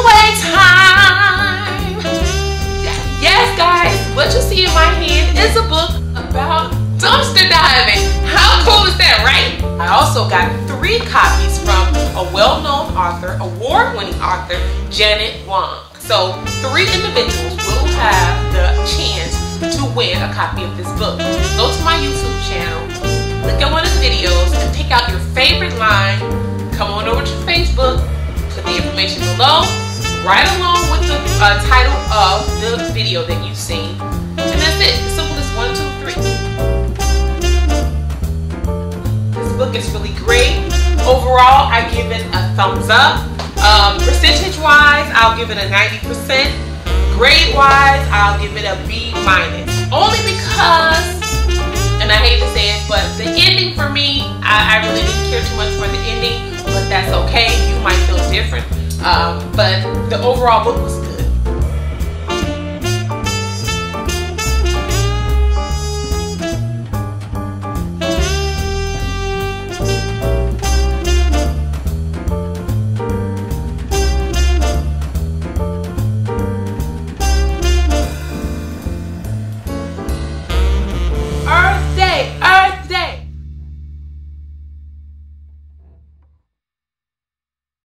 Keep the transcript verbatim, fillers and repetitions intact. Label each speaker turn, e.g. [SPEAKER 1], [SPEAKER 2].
[SPEAKER 1] giveaway time. Yes, guys, what you see in my hand is a book about dumpster diving. How cool is that, right? I also got three copies from a well-known author, award-winning author, Janet Wong. So three individuals will have the chance to win a copy of this book. Go to my YouTube channel, look at one of the videos, and pick out your favorite line. Come on over to Facebook, put the information below, right along with the uh, title of the video that you've seen. And that's it. As simple as one, two, three. This book is really great. Overall, I give it a thumbs up. Um, percentage-wise, I'll give it a ninety percent. Grade-wise, I'll give it a B minus. Only because, and I hate to say it, but the ending for me, I, I really didn't care too much for the ending, but that's okay. You might feel different. Um, but the overall book was good.